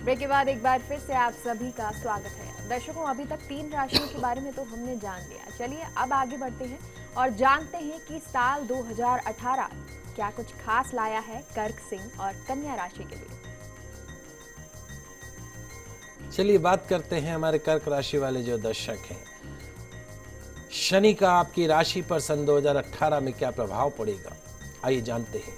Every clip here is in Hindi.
ब्रेक के बाद एक बार फिर से आप सभी का स्वागत है। दर्शकों, अभी तक 3 राशियों के बारे में तो हमने जान लिया। चलिए अब आगे बढ़ते हैं और जानते हैं कि साल 2018 क्या कुछ खास लाया है कर्क सिंह और कन्या राशि के लिए। चलिए बात करते हैं हमारे कर्क राशि वाले जो दर्शक हैं। शनि का आपकी राशि पर सन 2018 में क्या प्रभाव पड़ेगा, आइए जानते हैं।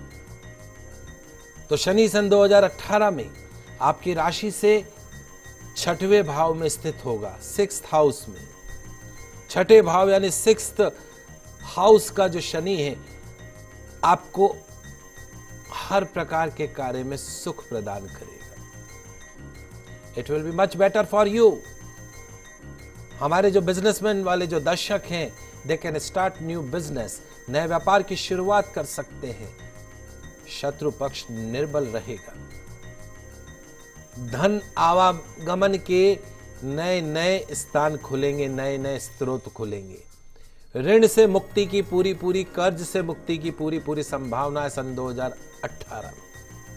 तो शनि सन 2018 में आपकी राशि से 6वें भाव में स्थित होगा, 6th हाउस में। 6ठे भाव यानी 6th हाउस का जो शनि है आपको हर प्रकार के कार्य में सुख प्रदान करेगा। It will be much better for you. हमारे जो बिजनेसमैन वाले जो दर्शक हैं, they can start new business, नए व्यापार की शुरुआत कर सकते हैं। शत्रु पक्ष निर्बल रहेगा। धन आवागमन के नए नए स्थान खुलेंगे, नए नए स्रोत खुलेंगे। ऋण से मुक्ति की पूरी कर्ज से मुक्ति की पूरी संभावना है सन 2018 में।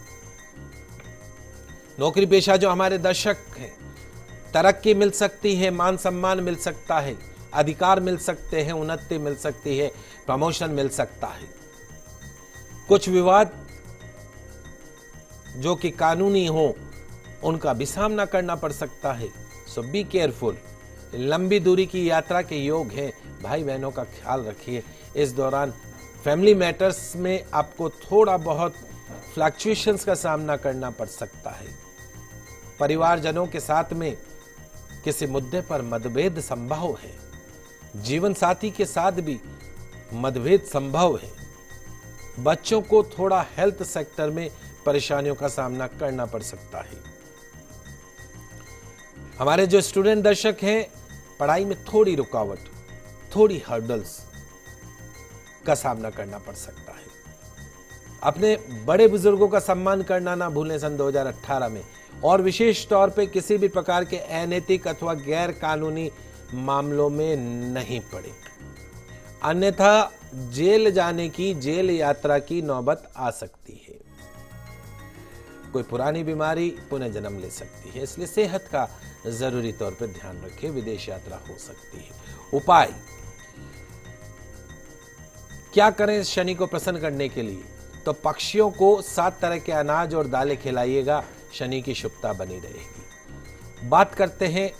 नौकरी पेशा जो हमारे दर्शक हैं, तरक्की मिल सकती है, मान सम्मान मिल सकता है, अधिकार मिल सकते हैं, उन्नति मिल सकती है, प्रमोशन मिल सकता है। कुछ विवाद जो कि कानूनी हो उनका भी सामना करना पड़ सकता है। So be careful. लंबी दूरी की यात्रा के योग हैं, भाई बहनों का ख्याल रखिए। इस दौरान फैमिली मैटर्स में आपको थोड़ा बहुत फ्लक्चुएशंस का सामना करना पड़ सकता है। परिवारजनों के साथ में किसी मुद्दे पर मतभेद संभव है। जीवन साथी के साथ भी मतभेद संभव है। बच्चों को थोड़ा हेल्थ सेक्टर में परेशानियों का सामना करना पड़ सकता है। हमारे जो स्टूडेंट दर्शक हैं, पढ़ाई में थोड़ी रुकावट, थोड़ी हर्डल्स का सामना करना पड़ सकता है। अपने बड़े बुजुर्गों का सम्मान करना ना भूलें सन 2018 में, और विशेष तौर पे किसी भी प्रकार के अनैतिक अथवा गैर कानूनी मामलों में नहीं पड़े, अन्यथा जेल जाने की, जेल यात्रा की नौबत आ सकती है। कोई पुरानी बीमारी पुनः जन्म ले सकती है, इसलिए सेहत का जरूरी तौर पर ध्यान रखें। विदेश यात्रा हो सकती है। उपाय क्या करें शनि को प्रसन्न करने के लिए? तो पक्षियों को 7 तरह के अनाज और दालें खिलाइएगा, शनि की शुभता बनी रहेगी। बात करते हैं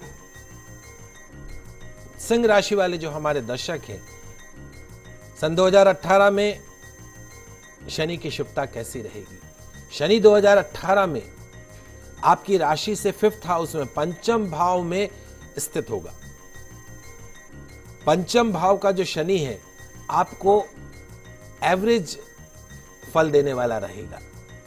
सिंह राशि वाले जो हमारे दर्शक हैं, सन 2018 में शनि की शुभता कैसी रहेगी? शनि 2018 में आपकी राशि से 5th हाउस में, पंचम भाव में स्थित होगा। पंचम भाव का जो शनि है आपको एवरेज फल देने वाला रहेगा।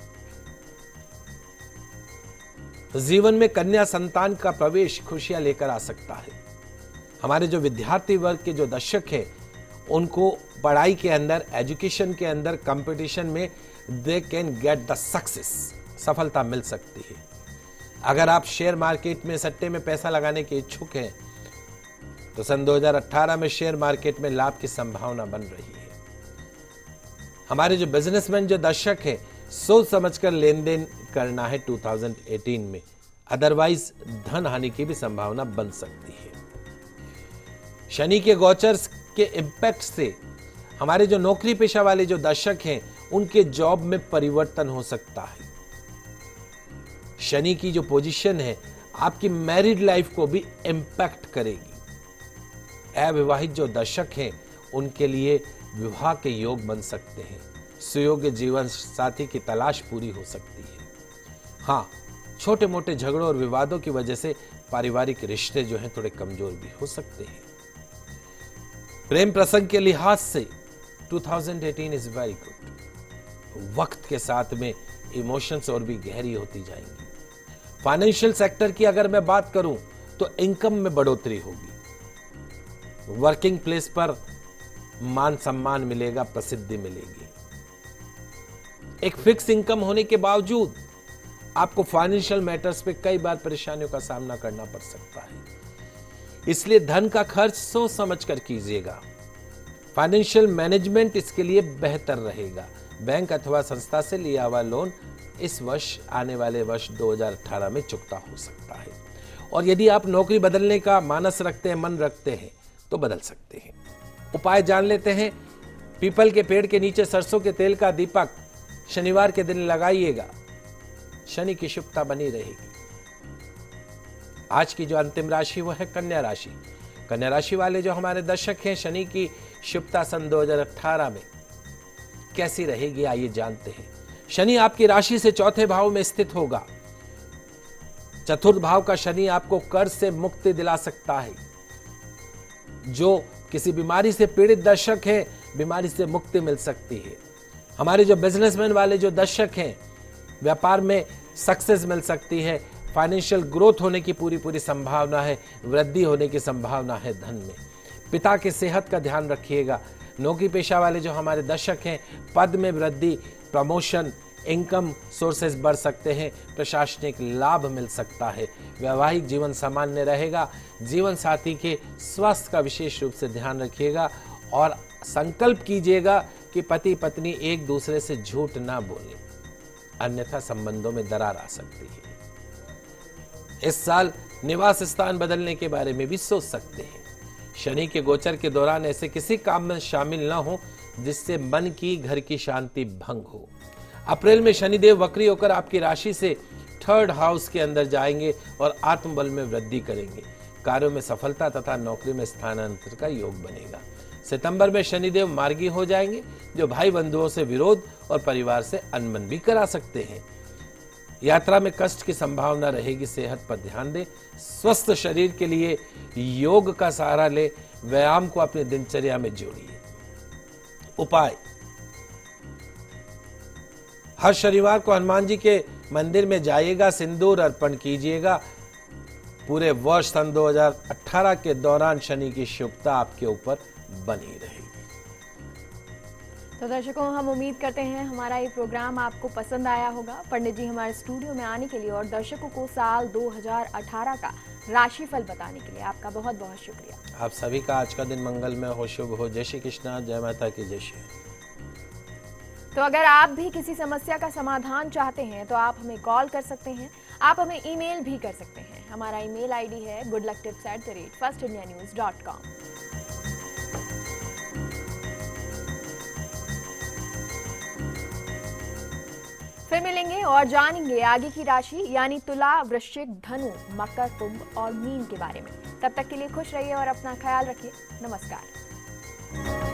जीवन में कन्या संतान का प्रवेश खुशियां लेकर आ सकता है। हमारे जो विद्यार्थी वर्ग के जो दर्शक हैं, उनको पढ़ाई के अंदर, एजुकेशन के अंदर, कंपटीशन में they can get the success, सफलता मिल सकती है। अगर आप शेयर मार्केट में, सट्टे में पैसा लगाने के इच्छुक हैं तो सन 2018 में शेयर मार्केट में लाभ की संभावना बन रही है। हमारे जो बिजनेसमैन जो दर्शक हैं, सोच समझकर लेन देन करना है 2018 में, अदरवाइज धन हानि की भी संभावना बन सकती है। शनि के गोचर के इंपैक्ट से हमारे जो नौकरी पेशा वाले जो दर्शक हैं, उनके जॉब में परिवर्तन हो सकता है। शनि की जो पोजीशन है आपकी मैरिड लाइफ को भी इंपैक्ट करेगी। अविवाहित जो दर्शक हैं, उनके लिए विवाह के योग बन सकते हैं। सुयोग्य जीवन साथी की तलाश पूरी हो सकती है। हाँ, छोटे मोटे झगड़ों और विवादों की वजह से पारिवारिक रिश्ते जो हैं थोड़े कमजोर भी हो सकते हैं। प्रेम प्रसंग के लिहाज से 2018 इज वेरी गुड। वक्त के साथ में इमोशंस और भी गहरी होती जाएंगी। फाइनेंशियल सेक्टर की अगर मैं बात करूं तो इनकम में बढ़ोतरी होगी। वर्किंग प्लेस पर मान सम्मान मिलेगा, प्रसिद्धि मिलेगी। एक फिक्स इनकम होने के बावजूद आपको फाइनेंशियल मैटर्स पे कई बार परेशानियों का सामना करना पड़ सकता है। इसलिए धन का खर्च सोच समझ कर कीजिएगा। फाइनेंशियल मैनेजमेंट इसके लिए बेहतर रहेगा। बैंक अथवा संस्था से लिया हुआ लोन इस वर्ष आने वाले वर्ष 2018 में चुकता हो सकता है। और यदि आप नौकरी बदलने का मानस रखते हैं, मन रखते हैं, तो बदल सकते हैं। उपाय जान लेते हैं। पीपल के पेड़ के नीचे सरसों के तेल का दीपक शनिवार के दिन लगाइएगा, शनि की शुभता बनी रहेगी। आज की जो अंतिम राशि वो है कन्या राशि। कन्या राशि वाले जो हमारे दर्शक हैं, शनि की शुभता सन 2018 में कैसी रहेगी, आइए जानते हैं। शनि आपकी राशि से चौथे भाव में स्थित होगा। चतुर्थ भाव का शनि आपको कर्ज से मुक्ति दिला सकता है। जो किसी बीमारी से पीड़ित दर्शक हैं, बीमारी से मुक्ति मिल सकती है। हमारे जो बिजनेसमैन वाले जो दर्शक हैं, व्यापार में सक्सेस मिल सकती है। फाइनेंशियल ग्रोथ होने की पूरी संभावना है, वृद्धि होने की संभावना है धन में। पिता की सेहत का ध्यान रखिएगा। नौकरी पेशा वाले जो हमारे दर्शक हैं, पद में वृद्धि, प्रमोशन, इनकम सोर्सेज बढ़ सकते हैं। प्रशासनिक लाभ मिल सकता है। वैवाहिक जीवन सामान्य रहेगा। जीवन साथी के स्वास्थ्य का विशेष रूप से ध्यान रखिएगा और संकल्प कीजिएगा कि पति पत्नी एक दूसरे से झूठ ना बोले, अन्यथा संबंधों में दरार आ सकती है। इस साल निवास स्थान बदलने के बारे में भी सोच सकते हैं। शनि के गोचर के दौरान ऐसे किसी काम में शामिल न हो जिससे मन की, घर की शांति भंग हो। अप्रैल में शनिदेव वक्री होकर आपकी राशि से थर्ड हाउस के अंदर जाएंगे और आत्मबल में वृद्धि करेंगे। कार्यों में सफलता तथा नौकरी में स्थानांतरण का योग बनेगा। सितंबर में शनिदेव मार्गी हो जाएंगे, जो भाई बंधुओं से विरोध और परिवार से अनबन भी करा सकते हैं। यात्रा में कष्ट की संभावना रहेगी। सेहत पर ध्यान दें। स्वस्थ शरीर के लिए योग का सहारा ले। व्यायाम को अपनी दिनचर्या में जोड़िए। उपाय, हर शनिवार को हनुमान जी के मंदिर में जाइएगा, सिंदूर अर्पण कीजिएगा। पूरे वर्ष सन 2018 के दौरान शनि की शुभता आपके ऊपर बनी रहेगी। तो दर्शकों, हम उम्मीद करते हैं हमारा ये प्रोग्राम आपको पसंद आया होगा। पंडित जी हमारे स्टूडियो में आने के लिए और दर्शकों को साल 2018 का राशिफल बताने के लिए आपका बहुत बहुत शुक्रिया। आप सभी का आज का दिन मंगलमय हो, शुभ हो। जय श्री कृष्णा, जय माता की जय श्री। तो अगर आप भी किसी समस्या का समाधान चाहते हैं तो आप हमें कॉल कर सकते हैं। आप हमें ईमेल भी कर सकते हैं। हमारा ईमेल आईडी है goodlucktips@firstindianews.com। फिर मिलेंगे और जानेंगे आगे की राशि यानी तुला, वृश्चिक, धनु, मकर, कुंभ और मीन के बारे में। तब तक के लिए खुश रहिए और अपना ख्याल रखिए। नमस्कार।